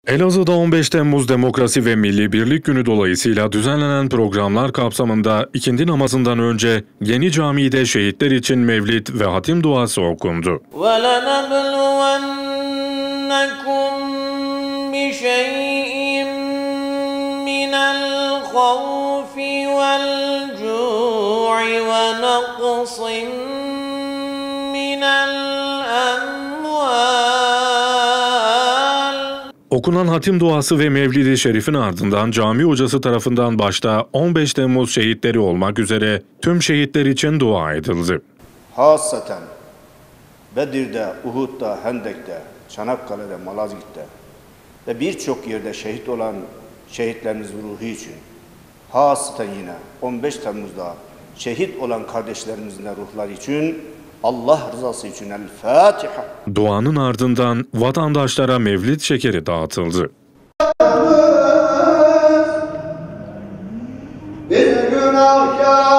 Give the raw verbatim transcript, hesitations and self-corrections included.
Elazığ'da on beş Temmuz Demokrasi ve Milli Birlik Günü dolayısıyla düzenlenen programlar kapsamında ikindi namazından önce Yeni Cami'de şehitler için mevlid ve hatim duası okundu. وَلَنَبْلُوَنَّكُمْ بِشَيْءٍ مِّنَ الْخَوْفِ وَالْجُوعِ وَنَقْصٍ مِّنَ الْأَمْوَالِ. Okunan hatim duası ve Mevlid-i Şerif'in ardından cami hocası tarafından başta on beş Temmuz şehitleri olmak üzere tüm şehitler için dua edildi. Hasaten Bedir'de, Uhud'da, Hendek'te, Çanakkale'de, Malazgirt'te ve birçok yerde şehit olan şehitlerimizin ruhu için, hasaten yine on beş Temmuz'da şehit olan kardeşlerimizin de ruhları için, Allah rızası için El Fatiha. Duanın ardından vatandaşlara mevlid şekeri dağıtıldı. Biz günahkar